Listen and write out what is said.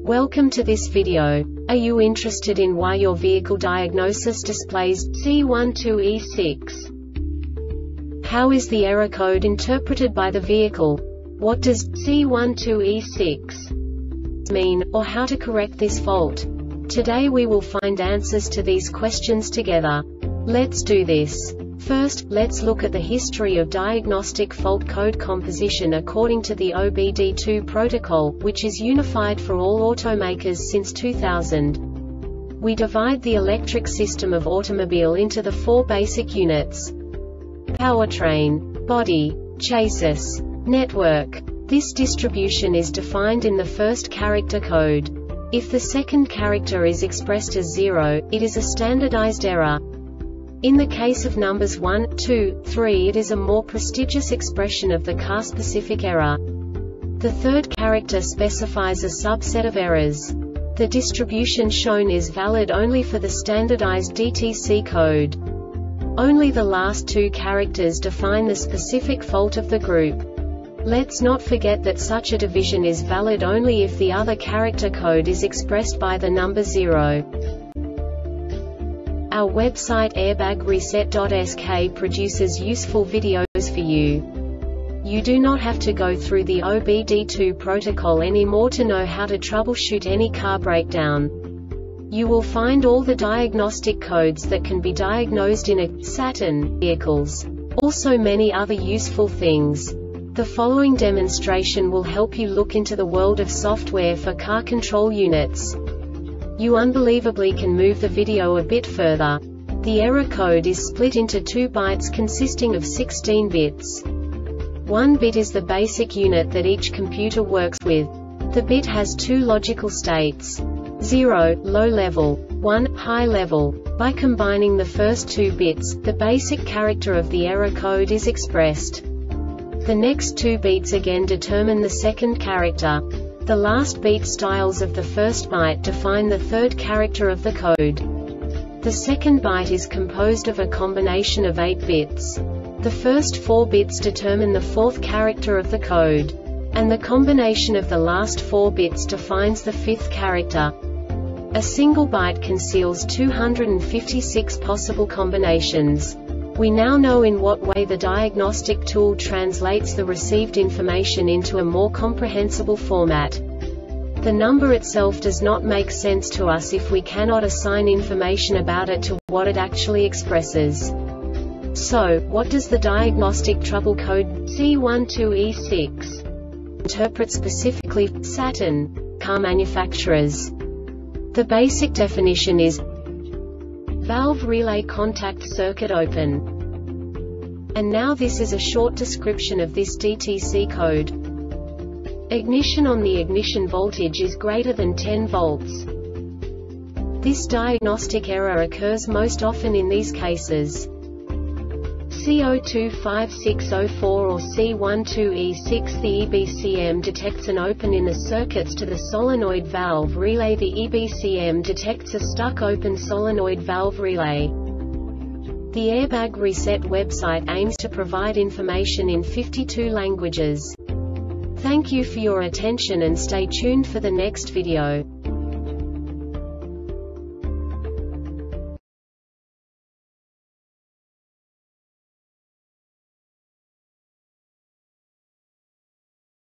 Welcome to this video. Are you interested in why your vehicle diagnosis displays C12E6? How is the error code interpreted by the vehicle? What does C12E6 mean, or how to correct this fault? Today we will find answers to these questions together. Let's do this. First, let's look at the history of diagnostic fault code composition according to the OBD2 protocol, which is unified for all automakers since 2000. We divide the electric system of automobile into the four basic units: powertrain, body, chassis, network. This distribution is defined in the first character code. If the second character is expressed as 0, it is a standardized error. In the case of numbers 1, 2, 3, it is a more prestigious expression of the car-specific error. The third character specifies a subset of errors. The distribution shown is valid only for the standardized DTC code. Only the last two characters define the specific fault of the group. Let's not forget that such a division is valid only if the other character code is expressed by the number 0. Our website airbagreset.sk produces useful videos for you. You do not have to go through the OBD2 protocol anymore to know how to troubleshoot any car breakdown. You will find all the diagnostic codes that can be diagnosed in a Saturn vehicles. Also many other useful things. The following demonstration will help you look into the world of software for car control units. You unbelievably can move the video a bit further. The error code is split into 2 bytes consisting of 16 bits. 1 bit is the basic unit that each computer works with. The bit has 2 logical states: 0, low level, 1, high level. By combining the first 2 bits, the basic character of the error code is expressed. The next 2 beats again determine the second character. The last beat styles of the first byte define the third character of the code. The second byte is composed of a combination of 8 bits. The first 4 bits determine the fourth character of the code. And the combination of the last 4 bits defines the fifth character. A single byte conceals 256 possible combinations. We now know in what way the diagnostic tool translates the received information into a more comprehensible format. The number itself does not make sense to us if we cannot assign information about it to what it actually expresses. So, what does the diagnostic trouble code C12E6 interpret specifically for Saturn car manufacturers? The basic definition is valve relay contact circuit open. And now this is a short description of this DTC code. Ignition on the ignition voltage is greater than 10 volts. This diagnostic error occurs most often in these cases: C025604 or C12E6. The EBCM detects an open in the circuits to the solenoid valve relay. The EBCM detects a stuck open solenoid valve relay. The Airbag Reset website aims to provide information in 52 languages. Thank you for your attention and stay tuned for the next video.